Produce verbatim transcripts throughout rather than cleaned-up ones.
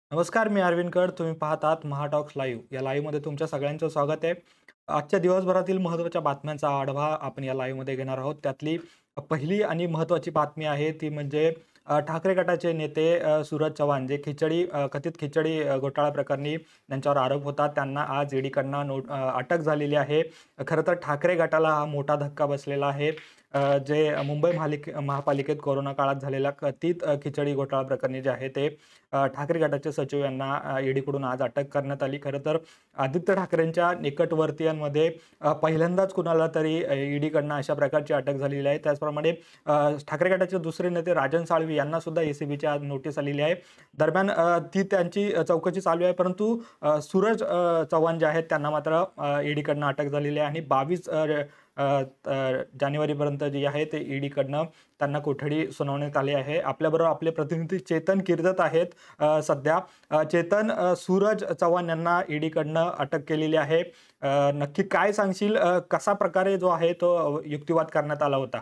नमस्कार, मी अरविंद कड. तुम्ही पाहत आहात महाटॉक्स लाईव्ह. या लाईव्हमध्ये तुमच्या सगळ्यांचं स्वागत आहे. आजच्या दिवसभरातील महत्त्वाच्या बातम्यांचा आढावा आपण या लाईव्हमध्ये घेणार आहोत. त्यातली पहिली आणि महत्त्वाची बातमी आहे ती म्हणजे अ, ठाकरे गटाचे नेते अ, सूरज चव्हाण जे खिचडी अ, कथित खिचडी अ, घोटाळा प्रकरणी त्यांच्यावर आरोप होता. त्यांना आज ईडीकडनं नोट अ, अटक झालेली आहे. खरं तर ठाकरे गटाला हा मोठा धक्का बसलेला आहे. अ, जे मुंबई महालिक महापालिकेत कोरोना काळात झालेल्या कथित अ, खिचडी घोटाळा प्रकरणी जे आहे ते अ, ठाकरे गटाचे सचिव यांना अ, ईडीकडून आज अटक करण्यात आली. खरं तर आदित्य ठाकरेंच्या निकटवर्तीयांमध्ये अ, पहिल्यांदाच कुणाला तरी अ, ईडीकडनं अशा प्रकारची अटक झालेली आहे. त्याचप्रमाणे अ, ठाकरे गटाचे दुसरे नेते राजन साळवी यांना सुद्धा एसीबीची आज नोटीस आलेली आहे. दरम्यान अ, ती त्यांची अ, चौकशी चालू आहे. परंतु अ, सूरज अ, चव्हाण जे आहेत त्यांना मात्र अ, ईडीकडनं अटक झालेली आहे आणि बावीस अ, अ, अ, जानेवारीपर्यंत जी आहे ते ईडीकडनं त्यांना कोठडी सुनावण्यात आली आहे. आपल्याबरोबर आपले प्रतिनिधी चेतन किर्दत आहेत अ, सध्या. अ, चेतन, अ, सूरज चव्हाण यांना ईडीकडनं अटक केलेली आहे. अ, नक्की काय सांगशील? अ, कसा प्रकारे जो आहे तो अ, युक्तिवाद करण्यात आला होता?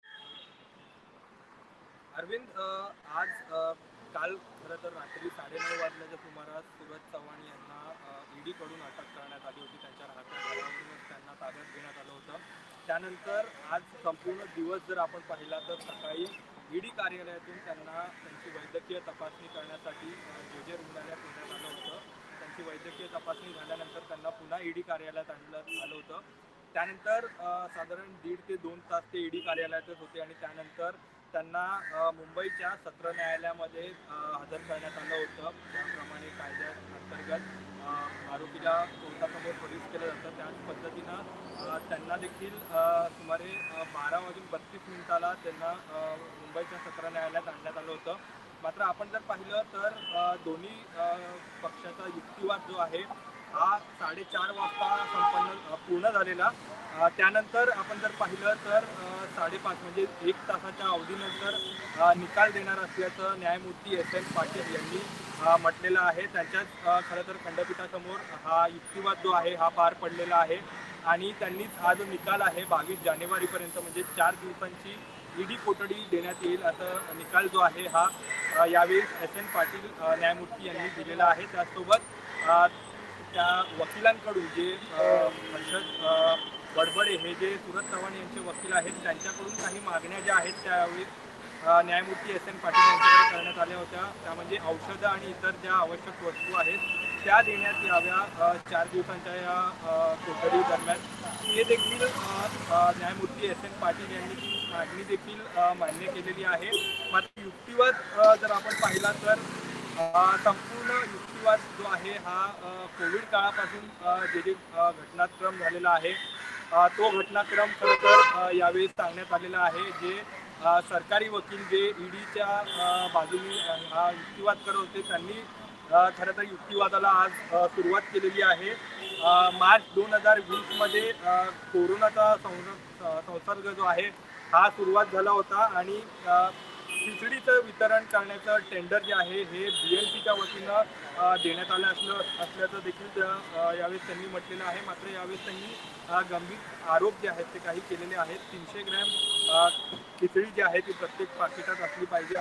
अरविंद, अ, आज अ, काल खरं तर रात्री साडेनऊ वाजल्याच्या सुमारास सूरज चव्हाण यांना ईडीकडून अटक करण्यात आली होती. त्यांच्या राहत्या घरावरूनच त्यांना ताब्यात घेण्यात आलं होतं. त्यानंतर आज संपूर्ण दिवस जर आपण पाहिला तर सकाळी ईडी कार्यालयातून त्यांना त्यांची वैद्यकीय तपासणी करण्यासाठी अ, जे जे रुग्णालयात नेण्यात आलं होतं. त्यांची वैद्यकीय तपासणी झाल्यानंतर त्यांना पुन्हा ईडी कार्यालयात आणलं आलं होतं. त्यानंतर अ, साधारण दीड ते दोन तास ते ईडी कार्यालयातच होते आणि त्यानंतर त्यांना अ, मुंबईच्या सत्र न्यायालयामध्ये अ, हजर करण्यात आलं होतं. त्याप्रमाणे कायद्याअंतर्गत अ, आरोपीला कोर्टासमोर हजर केलं जातं. त्याच पद्धतीनं अ, त्यांना देखील अ, सुमारे अ, बारा वाजून बत्तीस मिनिटाला त्यांना अ, मुंबईच्या सत्र न्यायालयात आणण्यात आलं होतं. मात्र आपण जर पाहिलं तर अ, दोन्ही अ, पक्षाचा युक्तिवाद जो आहे हा साडेचार वाजता संपन्न अ, पूर्ण झालेला. अ, त्यानंतर आपण जर पाहिलं तर अ, साडेपाच म्हणजे एक तासाच्या अवधीनंतर अ, निकाल देणार असल्याचं न्यायमूर्ती एस एन पाटील यांनी अ, म्हटलेलं आहे. त्यांच्याच अ, खरं तर खंडपीठासमोर हा युक्तिवाद जो आहे हा पार पडलेला आहे आणि त्यांनीच हा जो निकाल आहे बावीस जानेवारीपर्यंत म्हणजे चार दिवसांची ईडी कोठडी देण्यात येईल असं निकाल जो आहे हा अ, यावेळी एस एन पाटील अ, न्यायमूर्ती यांनी दिलेला आहे. त्याचसोबत अ, त्या वकिलांकडून जे अ, हर्षद अ, बडबडे हे जे सूरज चव्हाण यांचे वकील आहेत त्यांच्याकडून काही मागण्या ज्या आहेत त्यावेळी अ, न्यायमूर्ती एस एन पाटील यांच्याकडे करण्यात आल्या होत्या. त्या म्हणजे औषधं आणि इतर ज्या आवश्यक वस्तू आहेत त्या देण्यात याव्या अ, चार दिवसांच्या या अ, कोठडी दरम्यान. ते देखील अ, अ, न्यायमूर्ती एस एन पाटील यांनी ती मागणी देखील अ, मान्य केलेली आहे. मात्र युक्तिवाद अ, जर आपण पाहिला तर अ, संपूर्ण युक्तिवाद जो आहे हा अ, कोविड काळापासून अ, जे जे अ, घटनाक्रम झालेला आहे अ, तो घटनाक्रम खरं तर अ, यावेळी सांगण्यात आलेला आहे. जे अ, सरकारी वकील जे ईडीच्या बाजूने अ, हा युक्तिवाद करत होते त्यांनी अ, खरं तर युक्तिवादाला आज अ, सुरुवात केलेली आहे. अ, मार्च दोन हजार वीसमध्ये अ, कोरोनाचा संस अ, संसर्ग जो आहे हा सुरुवात झाला होता आणि अ, खिचडीचं वितरण करण्याचं टेंडर जे आहे हे बी एम सीच्या वतीनं अ, देण्यात आलं असलं असल्याचं देखील त्या अ, यावेळेस त्यांनी म्हटलेलं आहे. मात्र यावेळेस त्यांनी अ, गंभीर आरोप जे आहेत ते काही केलेले आहेत. तीनशे ग्रॅम अ, खिचडी जी आहे ती प्रत्येक पाकिटात असली पाहिजे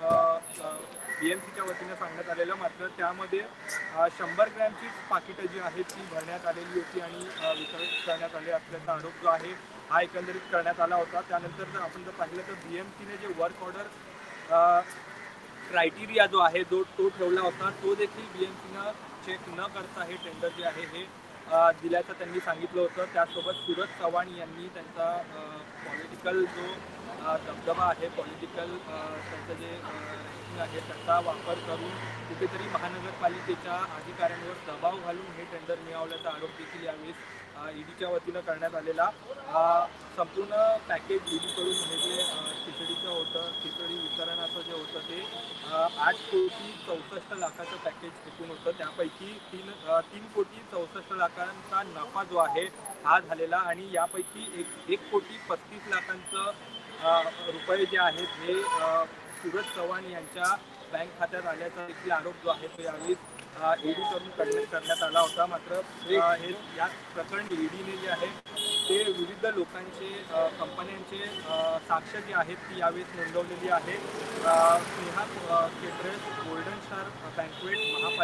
असं बी एम सीच्या वतीनं सांगण्यात आलेलं. मात्र त्यामध्ये अ, शंभर ग्रॅमचीच पाकिटं जी आहेत ती भरण्यात आलेली होती आणि अ, वितरित करण्यात आले असल्याचा आरोप जो आहे हा एकंदरीत करण्यात आला होता. त्यानंतर जर आपण जर पाहिलं तर बी एम सीने जे वर्क ऑर्डर क्रायटेरिया जो आहे जो तो ठेवला होता तो देखील बी एम सीनं चेक न करता हे टेंडर जे आहे हे अ, दिल्याचं त्यांनी सांगितलं होतं. त्यासोबत सूरज चव्हाण यांनी त्यांचा पॉलिटिकल जो अ, दबदबा आहे, पॉलिटिकल त्यांचं जे रँकिंग आहे त्याचा वापर करून कुठेतरी महानगरपालिकेच्या अधिकाऱ्यांवर दबाव घालून हे टेंडर मिळवल्याचा आरोप देखील यावेळेस ईडीच्या वतीनं करण्यात आलेला. अ, संपूर्ण पॅकेज ईडीकडून हे जे अ, खिचडीचं होतं, खिचडी वितरणाचं जे होतं ते अ, आठ कोटी चौसष्ट लाखाचं पॅकेज एकूण होतं. त्यापैकी तीन अ, तीन कोटी चौसष्ट लाखांचा नफा जो आहे हा झालेला आणि यापैकी एक एक कोटी पस्तीस लाखांचं अ, रुपये जे आहेत हे अ, सूरज चव्हाण यांच्या बँक खात्यात आल्याचा देखील आरोप जो आहे तो यावेळी ईडी करून करण्यात करण्यात आला होता. मात्र अ, हे या प्रकरणी ईडीने जे आहे ते विविध लोकांचे अ, कंपन्यांचे अ, साक्ष जी आहेत ती यावेळेस नोंदवलेली आहे. अ, स्नेहा अ, केटरर्स, गोल्डन स्टार बँकवेट,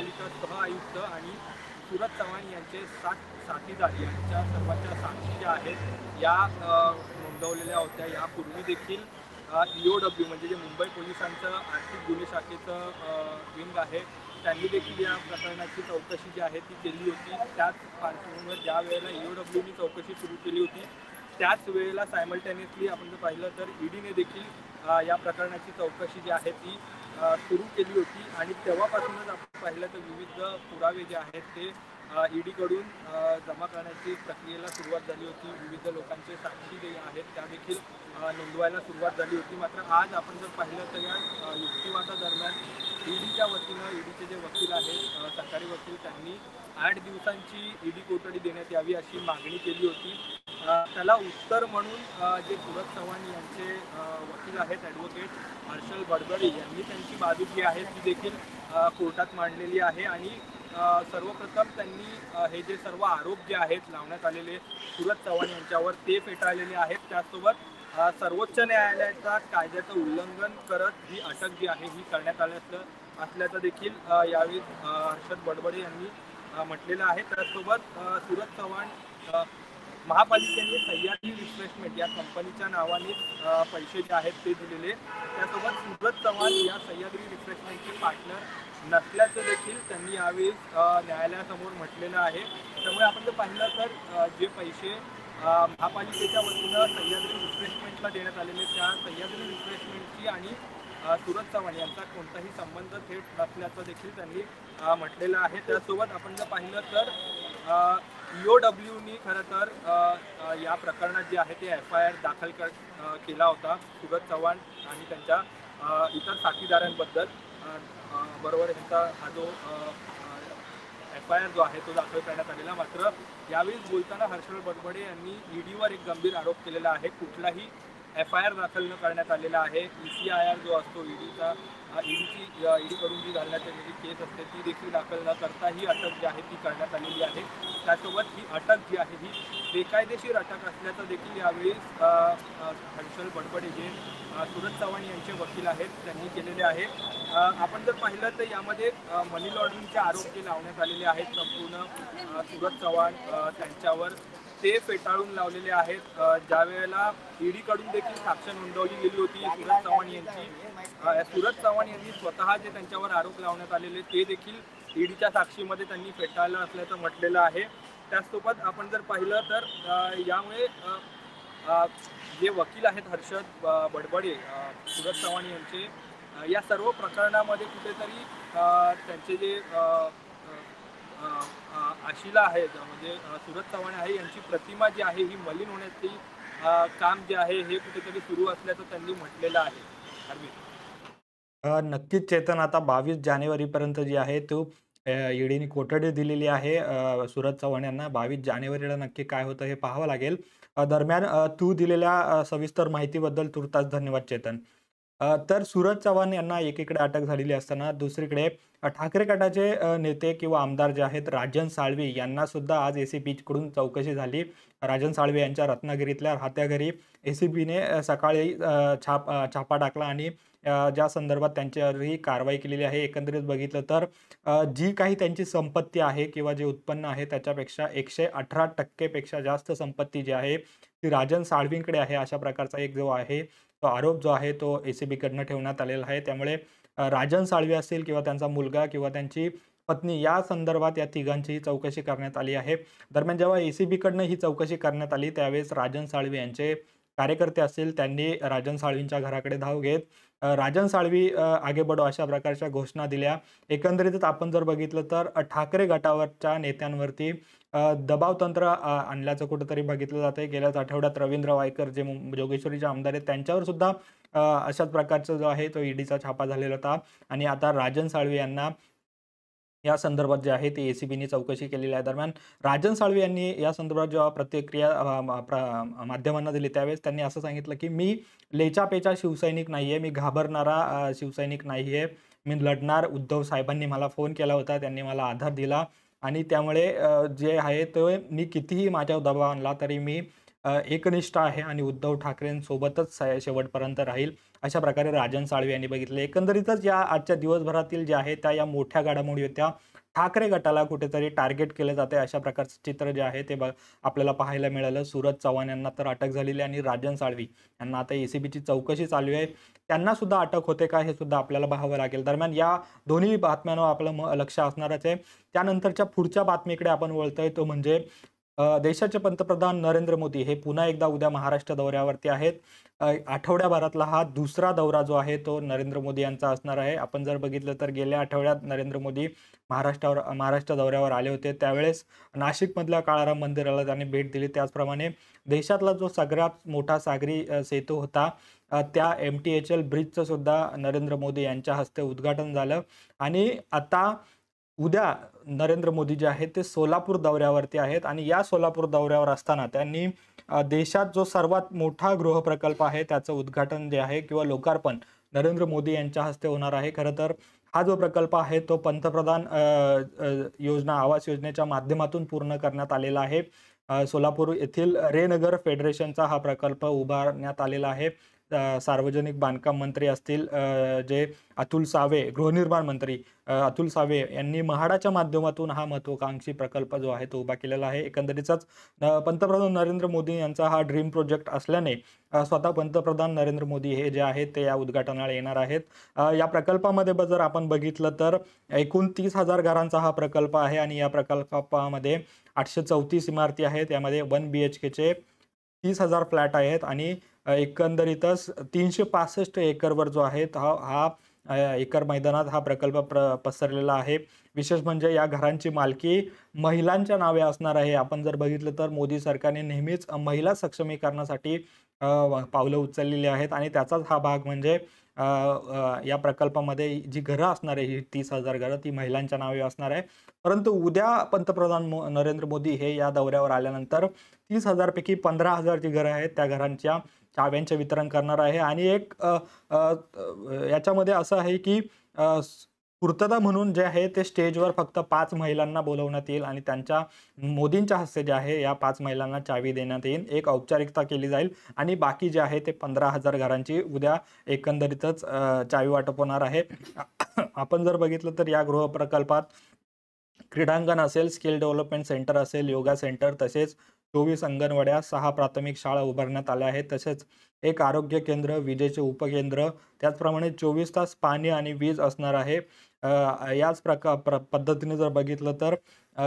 महापालिका सह आयुक्त आणि सुरज चव्हाण यांचे सात साथीदार यांच्या सर्वांच्या साक्षी ज्या आहेत या अ, नोंदवलेल्या होत्या. यापूर्वी देखील ई ओ डब्ल्यू म्हणजे जे मुंबई पोलिसांचं आर्थिक गुन्हे शाखेचं विंग आहे त्यांनी देखील या प्रकरणाची चौकशी जी आहे ती केली होती. त्याच पार्श्वभूमीवर ज्या वेळेला ई ओ डब्ल्यूनी चौकशी सुरू केली होती त्याच वेळेला सायमल्टेनियसली आपण जर पाहिलं तर ईडीने देखील अ, या प्रकरणाची चौकशी जी आहे ती अ, सुरू केली होती आणि तेव्हापासूनच आपण पाहिलं तर विविध पुरावे जे आहेत ते ईडीकडून जमा करण्याची प्रक्रियेला सुरुवात झाली होती. विविध लोकांचे साक्षी जे आहेत त्या देखील अ, नोंदवायला सुरुवात झाली होती. मात्र आज आपण जर पाहिलं तर या अ, युक्तिवादादरम्यान ईडीच्या वतीनं ईडीचे जे वकील आहेत अ, सरकारी वकील त्यांनी आठ दिवसांची ईडी कोठडी देण्यात यावी अशी मागणी केली होती. अ, त्याला उत्तर म्हणून अ, जे सुरज चव्हाण यांचे अ, वकील आहेत ॲडव्होकेट हर्षल बडबडे यांनी त्यांची बाजू जी आहे ती देखील अ, कोर्टात मांडलेली आहे आणि अ, सर्वप्रथम त्यांनी अ, हे जे सर्व आरोप जे आहेत लावण्यात आलेले सुरज चव्हाण यांच्यावर ते फेटाळलेले आहेत. त्याचसोबत अ, सर्वोच्च न्यायालयाच्या कायद्याचं उल्लंघन करत ही अटक जी आहे ही करण्यात आल्याचं असल्याचं देखील अ, यावेळी अ, हर्षद बडबडे यांनी अ, म्हटलेलं आहे. त्याचसोबत अ, सुरज चव्हाण अ, महापालिकेने सह्याद्री रिफ्रेशमेंट या कंपनीच्या नावाने अ, पैसे जे आहेत ते दिलेले. त्यासोबत सुरज चव्हाण या सह्याद्री रिफ्रेशमेंटचे पार्टनर नसल्याचं देखील त्यांनी यावेळी अ, न्यायालयासमोर म्हटलेलं आहे. त्यामुळे आपण जर पाहिलं तर अ, जे पैसे अ, महापालिकेच्या वतीनं सह्याद्री रिफ्रेशमेंटला देण्यात आलेले त्या सह्याद्री रिफ्रेशमेंटची आणि अ, सुरज चव्हाण यांचा कोणताही संबंध थेट नसल्याचं देखील त्यांनी अ, म्हटलेलं आहे. त्यासोबत आपण जर पाहिलं तर ई ओ डब्ल्यूनी खरं तर अ, अ, या प्रकरणात जे आहे ते एफ आय आर दाखल कर अ, केला होता सुरज चव्हाण आणि त्यांच्या अ, इतर साथीदारांबद्दल. अ, अ, बरोबर ह्यांचा हा जो एफ आय आर जो आहे तो दाखल करण्यात आलेला. मात्र यावेळी बोलताना हर्षल बडबडे यांनी ईडीवर एक गंभीर आरोप केलेला आहे. कुठलाही एफ आय आर दाखल न करण्यात आलेला आहे. ई सी आय आर जो असतो ईडीचा ईडीची ईडीकडून जी घालण्यात आलेली केस असते ती देखील दाखल न करता ही अटक जी आहे ती करण्यात आलेली आहे. त्यासोबत ही अटक जी आहे ही बेकायदेशीर अटक असल्याचं देखील यावेळी अ, अ, हर्षल बडबडे जे अ, सुरज चव्हाण यांचे वकील आहेत त्यांनी केलेले आहे. अ, आपण जर पाहिलं तर यामध्ये अ, मनी लॉन्ड्रिंगचे आरोप जे लावण्यात आलेले आहेत संपूर्ण अ, सुरज चव्हाण अ, त्यांच्यावर ते फेटाळून लावलेले आहेत. अ, ज्या वेळेला ईडीकडून देखील साक्ष नोंदवली गेली होती सुरज चव्हाण यांची. अ, सुरज चव्हाण यांनी स्वतः जे त्यांच्यावर आरोप लावण्यात आलेले ते देखील ईडीच्या साक्षीमध्ये त्यांनी फेटाळलं असल्याचं म्हटलेलं आहे. त्याचसोबत आपण जर पाहिलं तर अ, यामुळे अ, अ, जे वकील आहेत हर्षद अ, बडबडे अ, सुरज चव्हाण यांचे अ, या सर्व प्रकरणामध्ये कुठेतरी अ, त्यांचे जे अ, अ, अ, आशिला आहेत म्हणजे अ, सुरज चव्हाण आहे यांची प्रतिमा जी आहे ही मलिन होण्याची अ, काम जे आहे हे कुठेतरी सुरू असल्याचं त्यांनी म्हटलेलं आहे. अरविंद. अ, नक्कीच चेतन आता बावीस जानेवारीपर्यंत जी आहे तो अ, ईडीने कोठडी दिलेली आहे अ, सुरज चव्हाण यांना. बावीस जानेवारीला नक्की काय होतं हे पाहावं लागेल. अ, दरम्यान अ, तू दिलेल्या अ, सविस्तर माहितीबद्दल तुर्तास धन्यवाद चेतन. अ, तर सूरज चव्हाण यांना एकीकडे अटक झालेली असताना दुसरीकडे अ, ठाकरे गटाचे अ, नेते किंवा आमदार जे आहेत राजन साळवी यांना सुद्धा आज ए-सी-बीकडून चौकशी झाली. राजन साळवे यांच्या रत्नागिरीतल्या राहत्या घरी ए-सी-बीने अ, सकाळी अ, छाप अ, छापा टाकला आणि अ, ज्या संदर्भात त्यांच्यावरही कारवाई केलेली आहे. एकंदरीत बघितलं तर अ, जी काही त्यांची संपत्ती आहे किंवा जे उत्पन्न आहे त्याच्यापेक्षा एकशे अठरा टक्के पेक्षा जास्त संपत्ती जी आहे ती राजन साळवींकडे आहे. अशा प्रकारचा एक जो आहे तो आरोप जो आहे तो ए-सी-बीकडनं ठेवण्यात आलेला आहे. त्यामुळे अ, राजन साळवी असतील किंवा त्यांचा मुलगा किंवा त्यांची पत्नी या संदर्भात या तिघांचीही चौकशी करण्यात आली आहे. दरम्यान जेव्हा ए-सी-बीकडनं ही चौकशी करण्यात आली त्यावेळेस राजन साळवी यांचे कार्यकर्ते असतील त्यांनी राजन साळवींच्या घराकडे धाव घेत अ, राजन साळवी अ, आगे बढो अशा प्रकारच्या घोषणा दिल्या. एकंदरीतच आपण जर बघितलं तर अ, ठाकरे गटावरच्या नेत्यांवरती अ, दबाव तंत्र अ, आणल्याचं कुठेतरी बघितलं जातंय. गेल्याच आठवड्यात रवींद्र वायकर जे मुं जोगेश्वरीचे आमदार आहेत त्यांच्यावर सुद्धा अ, अशाच प्रकारचा जो आहे तो ईडीचा छापा झालेला होता आणि आता राजन साळवी यांना या संदर्भात जे आहे ते ए-सी-बीने चौकशी केलेली आहे. दरम्यान राजन साळवी यांनी या संदर्भात जेव्हा प्रतिक्रिया अ, म प्र माध्यमांना दिली त्यावेळेस त्यांनी असं सांगितलं, की "मी लेचापेचा शिवसैनिक नाहीये, मी घाबरणारा अ, शिवसैनिक नाहीये. मी लढणार. उद्धव साहेबांनी मला फोन केला होता, त्यांनी मला आधार दिला आणि त्यामुळे अ, जे आहे ते मी कितीही माझ्यावर दबाव आणला तरी मी अ, एकनिष्ठ आहे आणि उद्धव ठाकरेंसोबतच शे शेवटपर्यंत राहील." अशा प्रकारे राजन साळवी यांनी बघितलं. एकंदरीतच या आजच्या दिवसभरातील जे आहे त्या या मोठ्या घडामोडी होत्या. ठाकरे गटाला कुठेतरी टार्गेट केलं जाते अशा प्रकारचं चित्र जे आहे ते आपल्याला पाहायला मिळालं. सूरज चव्हाण यांना तर अटक झालेली आणि राजन साळवी यांना आता एसीबीची चौकशी चालू आहे. त्यांना सुद्धा अटक होते का हे सुद्धा आपल्याला पाहावं लागेल. दरम्यान या दोन्ही बातम्यांवर आपलं लक्ष असणारच आहे. त्यानंतरच्या पुढच्या बातमीकडे आपण वळतोय तो म्हणजे देशाचे पंतप्रधान नरेंद्र मोदी हे पुन्हा एकदा उद्या महाराष्ट्र दौऱ्यावरती आहेत. आठवड्याभरातला हा दुसरा दौरा जो आहे तो नरेंद्र मोदी यांचा असणार आहे. आपण जर बघितलं तर गेल्या आठवड्यात नरेंद्र मोदी महाराष्ट्रावर महाराष्ट्र दौऱ्यावर आले होते. त्यावेळेस नाशिकमधल्या काळाराम मंदिराला त्यांनी भेट दिली. त्याचप्रमाणे देशातला जो सगळ्यात मोठा सागरी सेतू होता त्या एम टी एच एल ब्रिजचं सुद्धा नरेंद्र मोदी यांच्या हस्ते उद्घाटन झालं. आणि आता उद्या नरेंद्र मोदी जे आहेत ते सोलापूर दौऱ्यावरती आहेत आणि या सोलापूर दौऱ्यावर असताना त्यांनी देशात जो सर्वात मोठा गृहप्रकल्प आहे त्याचं उद्घाटन जे आहे किंवा लोकार्पण नरेंद्र मोदी यांच्या हस्ते होणार आहे. खरं तर हा जो प्रकल्प आहे तो पंतप्रधान योजना आवास योजनेच्या माध्यमातून पूर्ण करण्यात आलेला आहे. सोलापूर येथील रेनगर फेडरेशनचा हा प्रकल्प उभारण्यात आलेला आहे. सार्वजनिक बांधकाम मंत्री असतील जे अतुल सावे, गृहनिर्माण मंत्री अतुल सावे यांनी म्हाडाच्या माध्यमातून हा महत्त्वाकांक्षी प्रकल्प जो आहे तो उभा केलेला आहे. एकंदरीतच पंतप्रधान नरेंद्र मोदी यांचा हा ड्रीम प्रोजेक्ट असल्याने स्वतः पंतप्रधान नरेंद्र मोदी हे जे आहेत ते या उद्घाटनाला येणार आहेत. या प्रकल्पामध्ये जर आपण बघितलं तर एकूण तीस हजार घरांचा हा प्रकल्प आहे आणि या प्रकल्पामध्ये आठशे चौतीस इमारती आहेत. यामध्ये वन बी एच केचे तीस हजार फ्लॅट आहेत आणि एकंदरीतच तीनशे पासष्ट एकरवर जो आहे हा हा एकर मैदानात हा प्रकल्प प्र पसरलेला आहे. विशेष म्हणजे या घरांची मालकी महिलांच्या नावे असणार आहे. आपण जर बघितलं तर मोदी सरकारने नेहमीच महिला सक्षमीकरणासाठी पावलं उचललेली आहेत आणि त्याचाच हा भाग म्हणजे या प्रकल्पामध्ये जी घरं असणार आहे ही तीस हजार घरं ती महिलांच्या नावे असणार आहे. परंतु उद्या पंतप्रधान नरेंद्र मोदी हे या दौऱ्यावर आल्यानंतर तीस हजार पैकी पंधरा हजार जी घरं आहेत त्या घरांच्या चाव्यांचे वितरण करणार आहे. आणि एक याच्यामध्ये असं आहे की पूर्तता म्हणून जे आहे ते स्टेजवर फक्त पाच महिलांना बोलवण्यात येईल आणि त्यांच्या मोदींच्या हस्ते जे आहे या पाच महिलांना चावी देण्यात येईल. एक औपचारिकता केली जाईल आणि बाकी जे आहे ते पंधरा हजार घरांची उद्या एकंदरीतच चावी वाटप होणार आहे. आपण जर बघितलं तर या गृह प्रकल्पात क्रीडांगण असेल, स्किल डेव्हलपमेंट सेंटर असेल, योगा सेंटर तसेच चोवीस अंगणवाड्या, सहा प्राथमिक शाळा उभारण्यात आल्या आहेत. तसेच एक आरोग्य केंद्र, विजेचे उपकेंद्र, त्याचप्रमाणे चोवीस तास पाणी आणि वीज असणार आहे. याच प्रकार प्र पद्धतीने जर बघितलं तर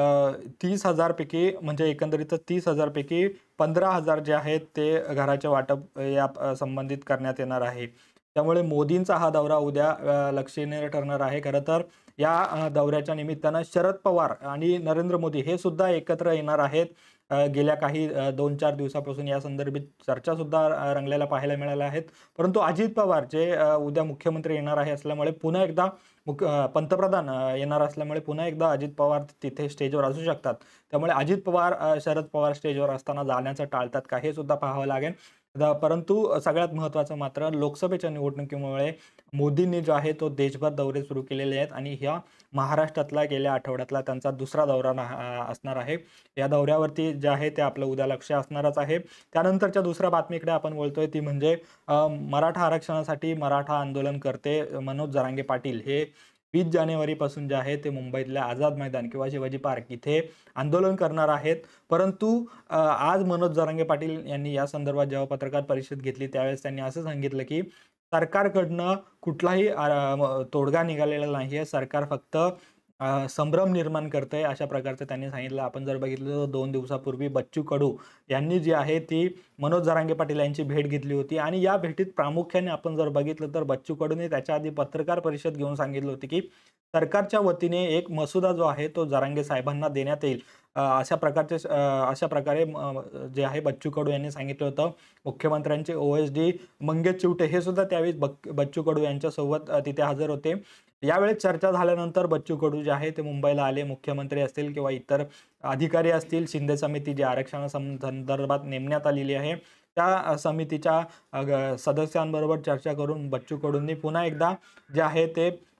तीस हजार पैकी म्हणजे एकंदरीत तीस हजार पैकी पंधरा हजार जे आहेत ते घराचे वाटप या संबंधित करण्यात येणार आहे. त्यामुळे मोदींचा हा दौरा उद्या लक्षणीय ठरणार आहे. खरं तर या दौऱ्याच्या निमित्तानं शरद पवार आणि नरेंद्र मोदी हे सुद्धा एकत्र येणार आहेत. गेल्या काही दोन चार दिवसापासून या संदर्भात चर्चा सुद्धा रंगलेल्या पाहायला मिळाल्या आहेत. परंतु अजित पवार जे उद्या मुख्यमंत्री येणार आहे असल्यामुळे पुन्हा एकदा मुख्य पंतप्रधान येणार असल्यामुळे पुन्हा एकदा अजित पवार तिथे स्टेजवर असू शकतात. त्यामुळे अजित पवार शरद पवार स्टेजवर असताना जाण्याचं टाळतात का हे सुद्धा पाहावं लागेल. परंतु सगळ्यात महत्त्वाचं मात्र लोकसभेच्या निवडणुकीमुळे मोदींनी जो आहे तो देशभर दौरे सुरू केलेले आहेत आणि ह्या महाराष्ट्रातला गेल्या आठवड्यातला त्यांचा दुसरा दौरा असणार आहे. या दौऱ्यावरती जे आहे ते आपलं उद्या लक्ष असणारच आहे. त्यानंतरच्या दुसऱ्या बातमीकडे आपण बोलतोय ती म्हणजे मराठा आरक्षणासाठी मराठा आंदोलन करते मनोज जरांगे पाटील हे वीस जानेवारीपासून जे आहे ते मुंबईतल्या आझाद मैदान किंवा शिवाजी पार्क इथे आंदोलन करणार आहेत. परंतु आज मनोज जरांगे पाटील यांनी या संदर्भात जेव्हा पत्रकार परिषद घेतली त्यावेळेस त्यांनी असं सांगितलं की सरकारकडनं कुठलाही तोडगा निघालेला नाही आहे. सरकार फक्त संभ्रम निर्माण करते अशा प्रकारचं त्यांनी सांगितलं. आपण जर बघितलं तर दोन दिवसापूर्वी बच्चू कडू यांनी जी आहे ती मनोज जरांगे पाटील यांची भेट घेतली होती आणि या भेटीत प्रामुख्याने आपण जर बघितलं तर बच्चू कडूने त्याच्या आधी पत्रकार परिषद घेऊन सांगितलं होतं की सरकारच्या वतीने एक मसुदा जो आहे तो जरांगे साहेबांना देण्यात येईल अशा प्रकारचे अशा प्रकारे जे आहे बच्चू कडू यांनी सांगितलं होतं. मुख्यमंत्र्यांचे O S D Mangesh Chivte हे सुद्धा त्यावेळी बच्चू कडू यांच्यासोबत तिथे हजर होते. यावेळेस चर्चा झाल्यानंतर बच्चू कडू जे आहे ते मुंबईला आले. मुख्यमंत्री असतील किंवा इतर अधिकारी असतील, शिंदे समिती जी आरक्षणा संदर्भात नेमण्यात आलेली आहे त्या समितीच्या सदस्यांबरोबर चर्चा करून बच्चू कडूंनी पुन्हा एकदा जे आहे ते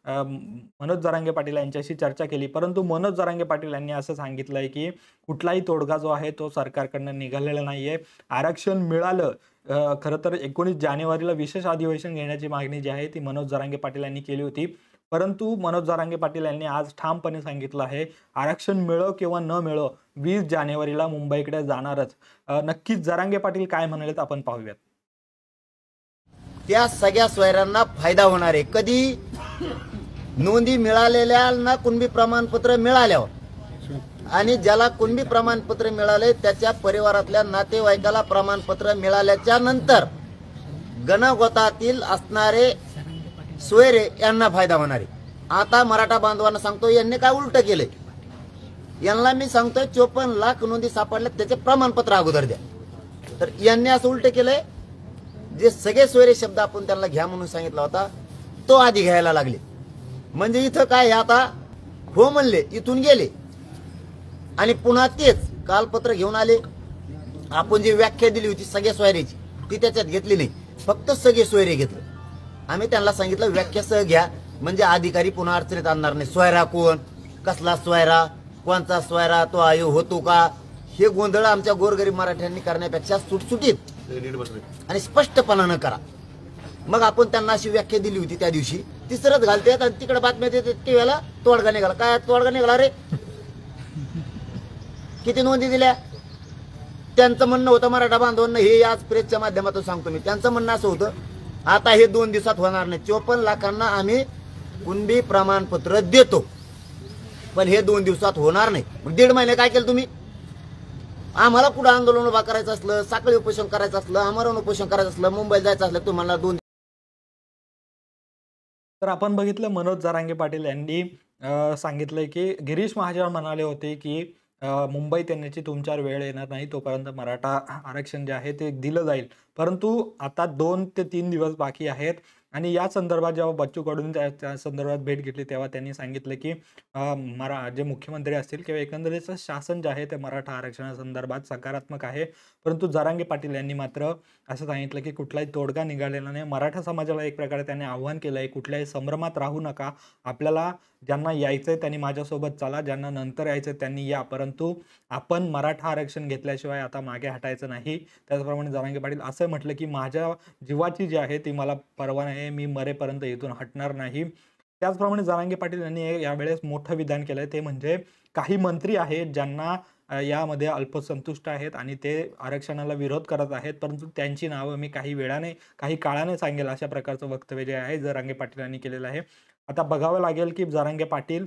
अ, मनोज जरांगे पाटील यांच्याशी चर्चा केली. परंतु मनोज जरांगे पाटील यांनी असं सांगितलंय, की कुठलाही तोडगा जो आहे तो सरकारकडनं निघालेला नाहीये. आरक्षण मिळालं, अ, खरं तर एकोणीस जानेवारीला विशेष अधिवेशन घेण्याची मागणी जी आहे ती मनोज जरांगे पाटील यांनी केली होती. परंतु मनोज जरांगे पाटील यांनी आज ठामपणे सांगितलं आहे, आरक्षण मिळो किंवा न मिळो वीस जानेवारीला मुंबईकडे जाणारच. अ, नक्कीच जरांगे पाटील काय म्हणालेत आपण पाहूयात. त्या सगळ्या स्वैरांना फायदा होणार आहे. कधी नोंदी मिळालेल्या कुणबी प्रमाणपत्र मिळाल्यावर आणि ज्याला कुणबी प्रमाणपत्र मिळाले त्याच्या परिवारातल्या नातेवाईकाला प्रमाणपत्र मिळाल्याच्या नंतर गणगोतातील असणारे सोयरे यांना फायदा होणार आहे. आता मराठा बांधवांना सांगतो, यांनी काय उलट केलंय, यांना मी सांगतोय चोपन्न लाख नोंदी सापडल्या त्याचे प्रमाणपत्र अगोदर द्या. तर यांनी असं उलट केलंय, जे सगळे सोयरे शब्द आपण त्यांना घ्या म्हणून सांगितला होता तो आधी घ्यायला लागले. म्हणजे इथं काय आता हो म्हणले, इथून गेले आणि पुन्हा तेच कालपत्र घेऊन आले. आपण जी व्याख्या दिली होती सगळ्या सोयऱ्याची ती त्याच्यात घेतली नाही, फक्त सगळे सोयरे घेतले. आम्ही त्यांना सांगितलं व्याख्या सह घ्या, म्हणजे अधिकारी पुन्हा अडचणीत आणणार नाही. सोयरा कोण, कसला सोयरा, कोणचा सोयरा, तो आयो होतो का, हे गोंधळ आमच्या गोरगरीब मराठ्यांनी करण्यापेक्षा सुटसुटीत आणि स्पष्टपणानं करा. मग आपण त्यांना अशी व्याख्या दिली होती त्या दिवशी. तिसरंच घालतात आणि तिकडे बातम्या देतात की वेळेला तोडगा निघाला. काय तोडगा निघाला रे, किती नोंदी दिल्या. त्यांचं म्हणणं होतं मराठा बांधवांना, हे आज प्रेसच्या माध्यमातून सांगतो मी, त्यांचं म्हणणं असं होतं आता हे दोन दिवसात होणार नाही. चोपन्न लाखांना आम्ही कुणबी प्रमाणपत्र देतो, पण हे दोन दिवसात होणार नाही. मग दीड महिने काय केलं तुम्ही. आम्हाला कुठं आंदोलन उभा करायचं असलं, साखळी उपोषण करायचं असलं, आमरण उपोषण करायचं असलं, मुंबईत जायचं असलं, तुम्हाला दोन. तर आपण बघितलं मनोज जरांगे पाटील यांनी अ, सांगितलंय की गिरीश महाजन म्हणाले होते की अ, मुंबईत येण्याची तुमच्यावर वेळ येणार नाही, तोपर्यंत मराठा आरक्षण जे आहे ते दिलं जाईल. परंतु आता दोन ते तीन दिवस बाकी आहेत आणि या संदर्भात जेव्हा बच्चू कडूंनी त्या त्या संदर्भात भेट घेतली तेव्हा त्यांनी सांगितलं की अ, मरा जे मुख्यमंत्री असतील किंवा एकंदरीत शासन जे आहे ते मराठा आरक्षणासंदर्भात सकारात्मक आहे. परंतु जरांगे पाटील यांनी मात्र असं सांगितलं की कुठलाही तोडगा निघालेला नाही. मराठा समाजाला एक प्रकारे त्यांनी आव्हान केलं आहे, कुठल्याही संभ्रमात राहू नका. आपल्याला ज्यांना यायचंय त्यांनी माझ्यासोबत चला, ज्यांना नंतर यायचंय त्यांनी या, परंतु आपण मराठा आरक्षण घेतल्याशिवाय आता मागे हटायचं नाही. त्याचप्रमाणे जरांगे पाटील असं म्हटलं की माझ्या जीवाची जी आहे ती मला पर्वा नाही, मी मरेपर्यंत इथून हटणार नाही. त्याचप्रमाणे जरांगे पाटील यांनी यावेळेस मोठं विधान केलंय, ते म्हणजे काही मंत्री आहेत ज्यांना अ, यामध्ये अल्पसंतुष्ट आहेत आणि ते आरक्षणाला विरोध करत आहेत, परंतु त्यांची नावं मी काही वेळाने काही काळाने सांगेल, अशा प्रकारचं वक्तव्य जे आहे जरांगे पाटील यांनी केलेलं आहे. आता बघावं लागेल की जरांगे पाटील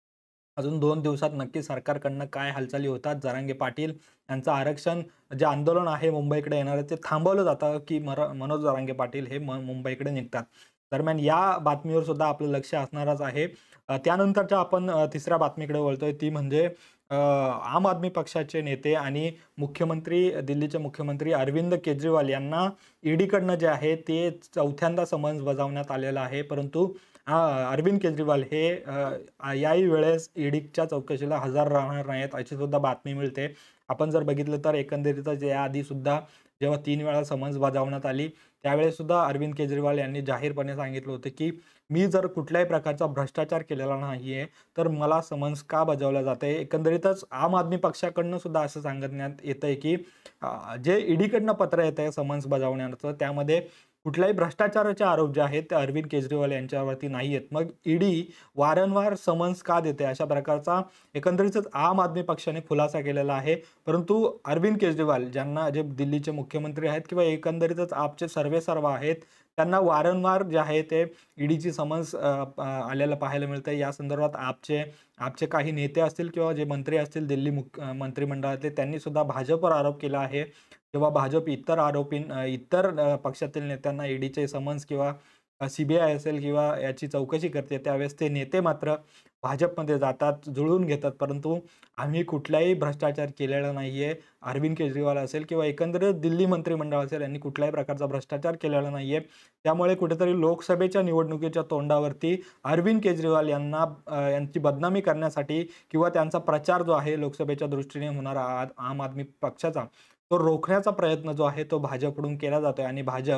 अजून दोन दिवसात नक्की सरकारकडनं काय हालचाली होतात. जरांगे पाटील यांचं आरक्षण जे आंदोलन आहे मुंबईकडे येणार आहे ते थांबवलं जातं की मर मनोज जरांगे पाटील हे म मुंबईकडे निघतात. दरम्यान या बातमीवर सुद्धा आपलं लक्ष असणारच आहे. अ, त्यानंतरच्या आपण अ, तिसऱ्या बातमीकडे वळतोय, ती म्हणजे अ, आम आदमी पक्षाचे नेते आणि मुख्यमंत्री दिल्लीचे मुख्यमंत्री अरविंद केजरीवाल यांना ईडीकडनं जे आहे ते चौथ्यांदा समन्स बजावण्यात आलेलं आहे. परंतु अ, अरविंद केजरीवाल हे अ, याही वेळेस ईडीच्या चौकशीला हजर राहणार नाहीत अशी सुद्धा बातमी मिळते. आपण जर बघितलं तर एकंदरीतच याआधी सुद्धा जेव्हा तीन वेळा समन्स बजावण्यात आली त्यावेळेस सुद्धा अरविंद केजरीवाल यांनी जाहीरपणे सांगितलं होतं की मी जर कुठल्याही प्रकारचा भ्रष्टाचार केलेला नाहीये तर मला समन्स का बजावलं जातंय. एकंदरीतच आम आदमी पक्षाकडनं सुद्धा असं सांगण्यात येतंय की अ, जे ईडीकडनं पत्र येतंय समन्स बजावण्याचं त्यामध्ये कुठल्याही भ्रष्टाचाराचे आरोप जे आहेत ते अरविंद केजरीवाल यांच्यावरती नाही आहेत. मग ईडी वारंवार समन्स का देते, अशा प्रकारचा एकंदरीतच आम आदमी पक्षाने खुलासा केलेला आहे. परंतु अरविंद केजरीवाल ज्यांना जे दिल्लीचे मुख्यमंत्री आहेत किंवा एकंदरीतच आपचे सर्वेसर्वा आहेत त्यांना वारंवार जे आहे ते ईडीची समन्स अ, अ, आलेलं पाहायला मिळतं. या संदर्भात आपचे आपचे काही नेते असतील किंवा जे मंत्री असतील दिल्ली मुख्य अ, मंत्रिमंडळातले त्यांनी सुद्धा भाजपवर आरोप केला आहे. जेव्हा भाजप इतर आरोपी अ, इतर अ, पक्षातील नेत्यांना ईडीचे समन्स किंवा सीबीआय असेल किंवा याची चौकशी करते त्यावेळेस ते नेते मात्र भाजपमध्ये जातात, जुळवून घेतात. परंतु आम्ही कुठलाही भ्रष्टाचार केलेला नाहीये. अरविंद केजरीवाल असेल किंवा एकंदरीत दिल्ली मंत्रिमंडळ असेल यांनी कुठल्याही प्रकारचा भ्रष्टाचार केलेला नाहीये. त्यामुळे कुठेतरी लोकसभेच्या निवडणुकीच्या तोंडावरती अरविंद केजरीवाल यांना अ, यांची बदनामी करण्यासाठी किंवा त्यांचा प्रचार जो आहे लोकसभेच्या दृष्टीने होणारा आ आम आदमी पक्षाचा तो रोखण्याचा प्रयत्न जो आहे तो भाजपकडून केला जातोय आणि भाजप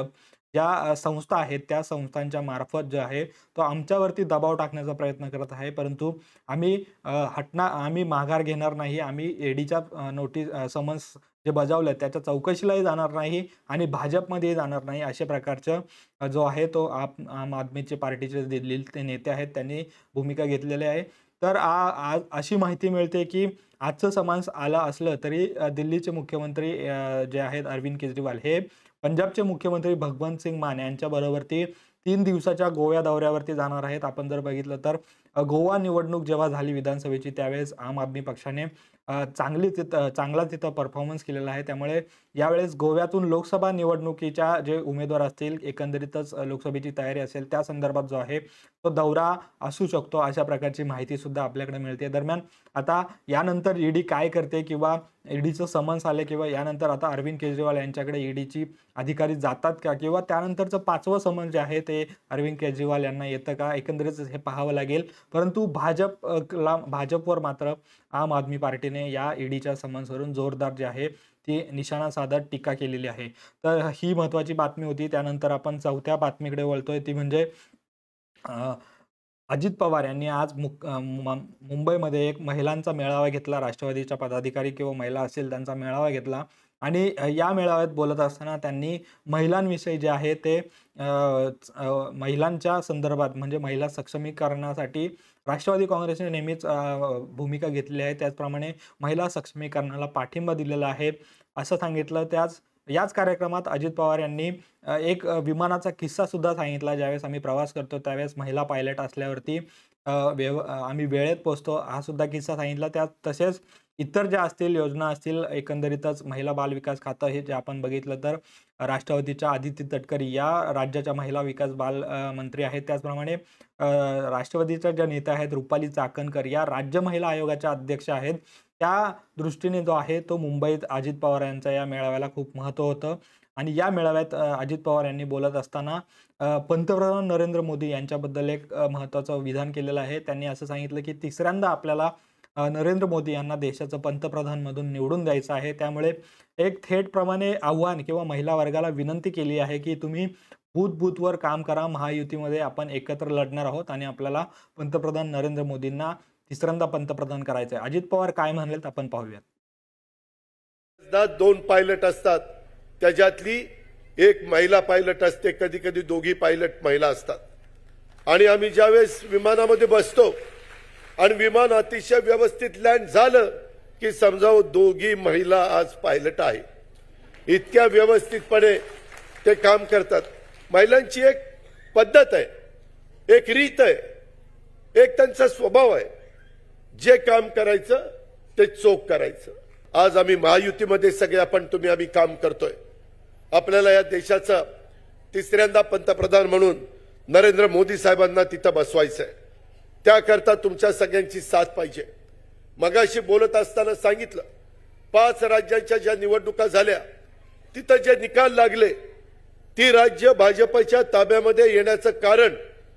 ज्या अ, संस्था आहेत त्या संस्थांच्या मार्फत जो आहे तो आमच्यावरती दबाव टाकण्याचा प्रयत्न करत आहे. परंतु आम्ही अ, हटणार आम्ही माघार घेणार नाही. आम्ही ईडीच्या अ, नोटीस अ, समन्स जे बजावलं त्याच्या चौकशीलाही जाणार नाही आणि भाजपमध्येही जाणार नाही. अशा प्रकारचं अ, जो आहे तो आप आम आदमीचे पार्टीचे दिल्लीचे नेते आहेत त्यांनी भूमिका घेतलेली आहे. तर आ आज अशी माहिती मिळते की आजचं समन्स आलं असलं तरी अ, दिल्लीचे मुख्यमंत्री अ, जे आहेत अरविंद केजरीवाल हे पंजाबचे मुख्यमंत्री भगवंत सिंग मान यांच्याबरोबर ते तीन दिवसाच्या गोव्या दौऱ्यावरती जाणार आहेत. आपण जर बघितलं तर अ, गोवा निवडणूक जेव्हा झाली विधानसभेची त्यावेळेस आम आदमी पक्षाने अ, चांगली तिथं चांगला तिथं परफॉर्मन्स केलेला आहे. त्यामुळे यावेळेस गोव्यातून लोकसभा निवडणुकीच्या जे उमेदवार असतील एकंदरीतच अ, लोकसभेची तयारी असेल त्या संदर्भात जो आहे तो दौरा असू शकतो अशा प्रकारची माहिती सुद्धा आपल्याकडे मिळते. दरम्यान आता यानंतर ईडी काय करते किंवा ईडीचं समन्स आले किंवा यानंतर आता अरविंद केजरीवाल यांच्याकडे ईडीची अधिकारी जातात का किंवा त्यानंतरचं पाचवं समन्स जे आहे ते अरविंद केजरीवाल यांना येतं का एकंदरीत हे पाहावं लागेल. परंतु भाजप अ, ला भाजपवर मात्र आम आदमी पार्टीने या ईडीच्या समन्सवरून जोरदार जे आहे ती निशाणा साधत टीका केलेली आहे. तर ही महत्त्वाची बातमी होती. त्यानंतर आपण चौथ्या बातमीकडे वळतोय ती म्हणजे अ, अजित पवार यांनी आज मुक अ, म मुंबईमध्ये एक महिलांचा मेळावा घेतला. राष्ट्रवादीच्या पदाधिकारी किंवा महिला असतील त्यांचा मेळावा घेतला आणि अ, या मेळाव्यात बोलत असताना त्यांनी महिलांविषयी जे आहे ते अ, अ, महिलांच्या संदर्भात म्हणजे महिला सक्षमीकरणासाठी राष्ट्रवादी काँग्रेसने नेहमीच अ, भूमिका घेतलेली आहे. त्याचप्रमाणे महिला सक्षमीकरणाला पाठिंबा दिलेला आहे असं सांगितलं. त्याच याच कार्यक्रमात अजित पवार यांनी अ, एक अ, विमानाचा किस्सा सुद्धा सांगितला. ज्यावेळेस आम्ही प्रवास करतो त्यावेळेस महिला पायलट असल्यावरती अ, व्यव अ, आम्ही वेळेत पोहोचतो हा सुद्धा किस्सा सांगितला. त्यात तसेच इतर ज्या असतील योजना असतील एकंदरीतच महिला बाल विकास खातं हे जे आपण बघितलं तर राष्ट्रवादीच्या आदिती तटकरे या राज्याच्या महिला विकास बाल अ, मंत्री आहेत. त्याचप्रमाणे अ, राष्ट्रवादीच्या ज्या नेत्या आहेत रुपाली चाकणकर या राज्य महिला आयोगाच्या अध्यक्ष आहेत. त्या दृष्टीने जो आहे तो मुंबईत अजित पवार यांच्या या मेळाव्याला खूप महत्त्व होतं आणि या मेळाव्यात अ, अजित पवार यांनी बोलत असताना अ, पंतप्रधान नरेंद्र मोदी यांच्याबद्दल एक अ, महत्त्वाचं विधान केलेलं आहे. त्यांनी असं सांगितलं की तिसऱ्यांदा आपल्याला अ, नरेंद्र मोदी यांना देशाचं पंतप्रधानमधून निवडून द्यायचं आहे. त्यामुळे एक थेटप्रमाणे आव्हान किंवा महिला वर्गाला विनंती केली आहे की तुम्ही बूथ-बूथवर काम करा. महायुतीमध्ये आपण एकत्र लढणार आहोत आणि आपल्याला पंतप्रधान नरेंद्र मोदींना तिसऱ्यांदा पंतप्रधान करायचं आहे. अजित पवार काय म्हणालेत आपण पाहूयात. दोन पायलट असतात त्याच्यातली एक महिला पायलट असते, कधी कधी दोघी पायलट महिला असतात आणि आम्ही ज्यावेळेस विमानामध्ये बसतो आणि विमान अतिशय व्यवस्थित लँड झालं की समजावं दोघी महिला आज पायलट आहे. इतक्या व्यवस्थितपणे ते काम करतात. महिलांची एक पद्धत आहे, एक रीत आहे, एक त्यांचा स्वभाव आहे. जे काम करायचं ते चोख करायचं. आज आम्ही महायुतीमध्ये सगळे आपण तुम्ही आम्ही काम करतोय. आपल्याला या देशाचा तिसऱ्यांदा पंतप्रधान म्हणून नरेंद्र मोदी साहेबांना तिथं बसवायचं आहे. त्याकरता तुमच्या सगळ्यांची साथ पाहिजे. मगाशी बोलत असताना सांगितलं पाच राज्यांच्या ज्या निवडणुका झाल्या तिथं जे निकाल लागले ती राज्य भाजपच्या ताब्यामध्ये येण्याचं कारण,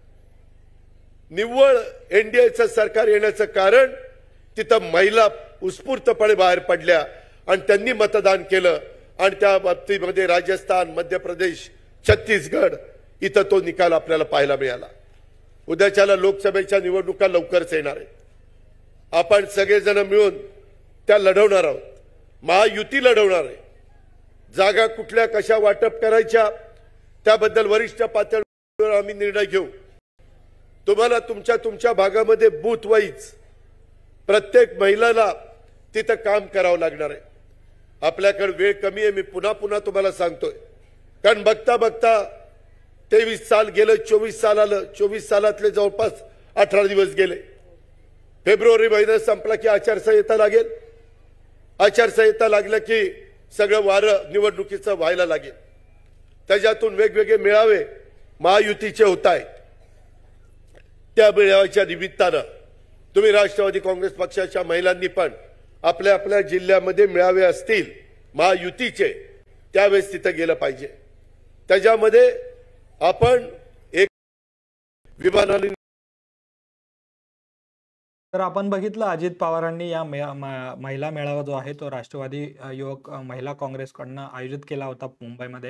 निव्वळ एनडीएचं सरकार येण्याचं कारण तिथं महिला उत्स्फूर्तपणे बाहेर पडल्या आणि त्यांनी मतदान केलं आणि त्या बाबतीमध्ये राजस्थान, मध्य प्रदेश, छत्तीसगड इथं तो निकाल आपल्याला पाहायला मिळाला. उद्याच्याला लोकसभेच्या निवडणुका लवकरच येणार आहेत. आपण सगळेजण मिळून त्या लढवणार आहोत. महायुती लढवणार आहे. जागा कुठल्या कशा वाटप करायच्या त्याबद्दल वरिष्ठ पातळीवर आम्ही निर्णय घेऊ. तुम्हाला तुमच्या तुमच्या भागामध्ये बूथ वाईज प्रत्येक महिलाला तिथं काम करावं लागणार आहे. आपल्याकडे वेळ कमी आहे. मी पुन्हा पुन्हा तुम्हाला सांगतोय कारण बघता बघता तेवीस साल गेलं, चोवीस साल आलं. चोवीस सालातले जवळपास अठरा दिवस गेले. फेब्रुवारी महिना संपला की आचारसंहिता लागेल. आचारसंहिता लागलं की सगळं वारं निवडणुकीचं व्हायला लागेल. त्याच्यातून वेगवेगळे मेळावे महायुतीचे होत आहेत. त्या मेळाव्याच्या निमित्तानं तुम्ही राष्ट्रवादी काँग्रेस पक्षाच्या महिलांनी पण आपल्या आपल्या जिल्ह्यामध्ये मेळावे असतील महायुतीचे त्यावेळेस तिथं गेलं पाहिजे. त्याच्यामध्ये आपण एक विमानाने तर आपण बघितलं अजित पवारांनी या महिला मेळावा जो आहे तो राष्ट्रवादी युवक महिला काँग्रेसकडनं आयोजित केला होता मुंबईमध्ये.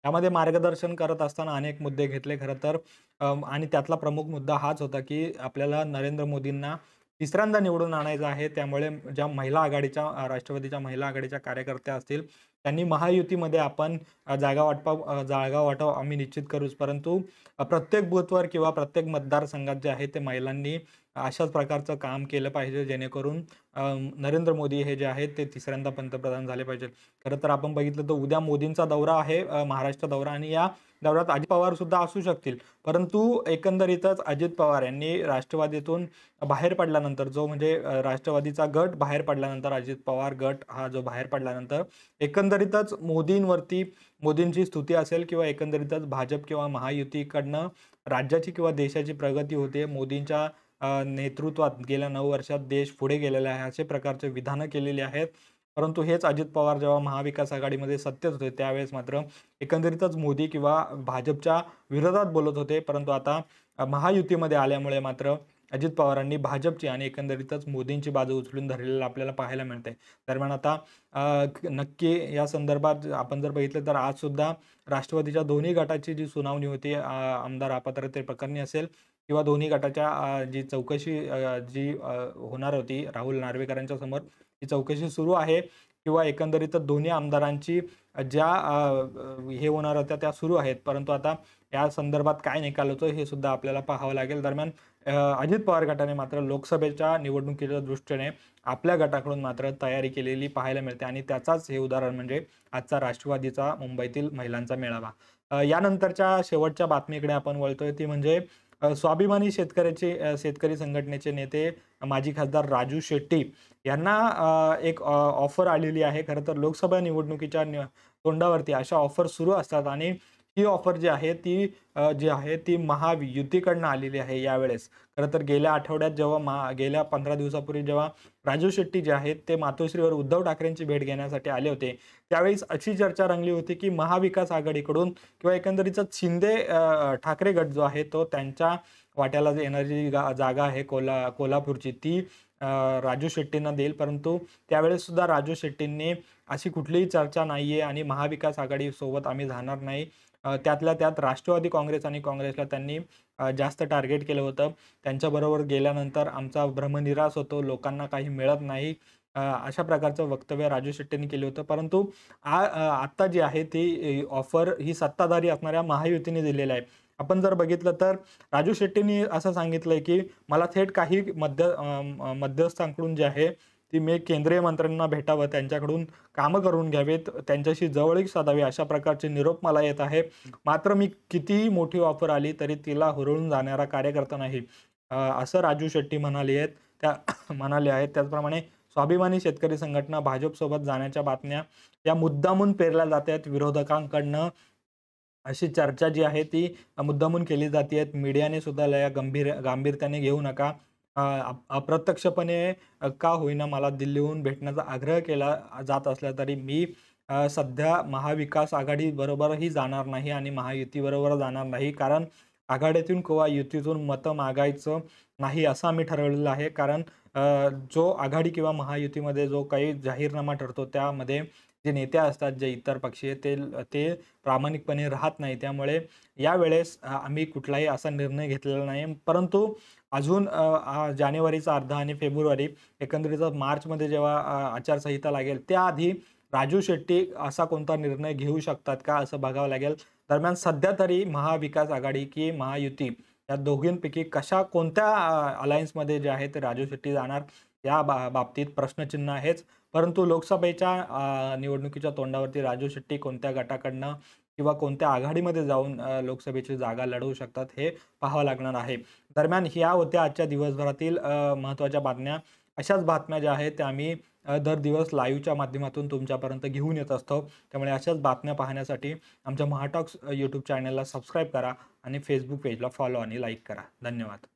यामध्ये मार्गदर्शन करत असताना अनेक मुद्दे घेतले खरं तर अम, आणि त्यातला प्रमुख मुद्दा हाच होता की आपल्याला नरेंद्र मोदींना तिसऱ्यांदा निवडून आणायचं आहे. त्यामुळे ज्या महिला आघाडीच्या अ, राष्ट्रवादीच्या महिला आघाडीच्या कार्यकर्त्या असतील, त्यांनी महायुतीमध्ये आपण अ, जागा वाटपा अ, जागा वाटप आम्ही निश्चित करूच. परंतु अ, प्रत्येक बूथवर किंवा प्रत्येक मतदारसंघात जे आहे ते महिलांनी अशाच प्रकारचं काम केलं पाहिजे जेणेकरून अ, नरेंद्र मोदी हे जे आहेत ते तिसऱ्यांदा पंतप्रधान झाले पाहिजेत. खरं तर आपण बघितलं तर उद्या मोदींचा दौरा आहे, अ, महाराष्ट्र दौरा आणि या दौऱ्यात अजित पवार सुद्धा असू शकतील. परंतु एकंदरीतच अजित पवार यांनी राष्ट्रवादीतून बाहेर पडल्यानंतर जो म्हणजे अ, राष्ट्रवादीचा गट बाहेर पडल्यानंतर अजित पवार गट हा जो बाहेर पडल्यानंतर एकंदरीतच मोदींवरती मोदींची स्तुती असेल किंवा एकंदरीतच भाजप किंवा महायुतीकडनं राज्याची किंवा देशाची प्रगती होते. मोदींच्या अ, नेतृत्वात गेल्या नऊ वर्षात देश पुढे गेलेला आहे असे प्रकारचे विधानं केलेली आहेत. परंतु हेच अजित पवार जेव्हा महाविकास आघाडीमध्ये सत्तेत होते त्यावेळेस मात्र एकंदरीतच मोदी किंवा भाजपच्या विरोधात बोलत होते. परंतु आता अ, महायुतीमध्ये आल्यामुळे मात्र अजित पवारांनी भाजपची आणि एकंदरीतच मोदींची बाजू उचलून धरलेलं आपल्याला पाहायला मिळतंय. दरम्यान आता अ, क- नक्की या संदर्भात आपण जर बघितलं तर आज सुद्धा राष्ट्रवादीच्या दोन्ही गटाची जी सुनावणी होती, अ, आमदार अपात्रते प्रकरणी असेल किंवा दोन्ही गटाच्या अ, जी चौकशी अ, जी अ, होणार होती राहुल नार्वेकरांच्या समोर, ही चौकशी सुरू आहे किंवा एकंदरीतच दोन्ही आमदारांची ज्या अ, अ, हे होणार होत्या त्या सुरू आहेत. परंतु आता या संदर्भात काय निकाल होतो हे सुद्धा आपल्याला पाहावं लागेल. दरम्यान अ, अजित पवार गटाने मात्र लोकसभेच्या निवडणुकीच्या दृष्टीने आपल्या गटाकडून मात्र तयारी केलेली पाहायला मिळते आणि त्याचाच हे उदाहरण म्हणजे आजचा राष्ट्रवादीचा मुंबईतील महिलांचा मेळावा. अ, यानंतरच्या शेवटच्या बातमीकडे आपण वळतोय ती म्हणजे अ, स्वाभिमानी शेतकऱ्याचे अ, शेतकरी संघटनेचे नेते माजी खासदार राजू शेट्टी यांना अ, एक अ, ऑफर आलेली आहे. खरं तर लोकसभा निवडणुकीच्या नि तोंडावरती अशा ऑफर सुरू असतात आणि ही ऑफर जी आहे ती अ, जी आहे ती महायुतीकडनं आलेली आहे यावेळेस. खरं तर गेल्या आठवड्यात जेव्हा महा गेल्या पंधरा दिवसापूर्वी जेव्हा राजू शेट्टी जे आहेत ते मातोश्रीवर उद्धव ठाकरेंची भेट घेण्यासाठी आले होते, त्यावेळेस अशी चर्चा रंगली होती की महाविकास आघाडीकडून किंवा एकंदरीतच शिंदे अ, ठाकरे गट जो आहे तो त्यांच्या वाट्याला जी येणारी जा जागा आहे कोल्हा कोल्हापूरची ती अ, राजू शेट्टींना देईल. परंतु त्यावेळेस सुद्धा राजू शेट्टींनी अशी कुठलीही चर्चा नाहीये आणि महाविकास आघाडीसोबत आम्ही जाणार नाही. अ, त्यातल्या त्यात राष्ट्रवादी काँग्रेस आणि काँग्रेसला त्यांनी अ, जास्त टार्गेट केलं होतं. त्यांच्याबरोबर गेल्यानंतर आमचा भ्रमनिरास होतो, लोकांना काही मिळत नाही. अ, अशा प्रकारचं वक्तव्य राजू शेट्टींनी केलं होतं. परंतु आ अ, आत्ता जी आहे ती ऑफर ही सत्ताधारी असणाऱ्या महायुतीने दिलेली आहे. आपण जर बघितलं तर राजू शेट्टींनी असं सांगितलंय, की मला थेट काही मध्य अ, म मध्यस्थांकडून जे आहे ती मी केंद्रीय मंत्र्यांना भेटावं, त्यांच्याकडून कामं करून घ्यावेत, त्यांच्याशी जवळीक साधावी अशा प्रकारचे निरोप मला येत आहे. मात्र मी कितीही मोठी ऑफर आली तरी तिला हुरळून जाणारा कार्यकर्ता नाही. अ, असं राजू शेट्टी म्हणाले आहेत. त्या म्हणाले आहेत. त्याचप्रमाणे स्वाभिमानी शेतकरी संघटना भाजपसोबत जाण्याच्या बातम्या या मुद्दामून पेरल्या जात आहेत विरोधकांकडनं. अशी चर्चा जी आहे ती मुद्दामून केली जातीये. मीडियाने सुद्धा लय गंभीर गांभीर्याने घेऊ नका. अ, अप अप्रत्यक्षपणे अ, का होईना मला दिल्लीहून भेटण्याचा आग्रह केला जात असला तरी मी अ, सध्या महाविकास आघाडीबरोबरही जाणार नाही आणि महायुतीबरोबर जाणार नाही. कारण आघाडीतून किंवा युतीतून मतं मागायचं नाही असं आम्ही ठरवलेलं आहे. कारण अ, जो आघाडी किंवा महायुतीमध्ये जो काही जाहीरनामा ठरतो त्यामध्ये जे नेते असतात, जे इतर पक्षीय ते ते प्रामाणिकपणे राहत नाही. त्यामुळे यावेळेस अ, आम्ही कुठलाही असा निर्णय घेतलेला नाही. परंतु अजून अ, आ जानेवारीचा अर्धा आणि फेब्रुवारी एकंदरीतच मार्चमध्ये जेव्हा अ, आचारसंहिता लागेल त्याआधी राजू शेट्टी असा कोणता निर्णय घेऊ शकतात का असं बघावं लागेल. दरम्यान सध्या तरी महाविकास आघाडी की महायुती या दोघींपैकी कशा कोणत्या अ, अलायन्समध्ये जे आहे ते राजू शेट्टी जाणार या बा बाबतीत प्रश्नचिन्ह आहेच. परंतु लोकसभेच्या अ, निवडणुकीच्या तोंडावरती राजू शेट्टी कोणत्या गटाकडनं किंवा कोणत्या आघाडीमध्ये जाऊन अ, लोकसभेची जागा लढवू शकतात हे पाहावं लागणार आहे. दरम्यान ह्या होत्या आजच्या दिवसभरातील अ, महत्त्वाच्या बातम्या. अशाच बातम्या ज्या आहेत त्या आम्ही अ, दर दिवस लाईव्हच्या माध्यमातून तुमच्यापर्यंत घेऊन येत असतो. त्यामुळे अशाच बातम्या पाहण्यासाठी आमच्या महाटॉक्स यूट्यूब चॅनलला सबस्क्राईब करा आणि फेसबुक पेजला फॉलो आणि लाईक करा. धन्यवाद.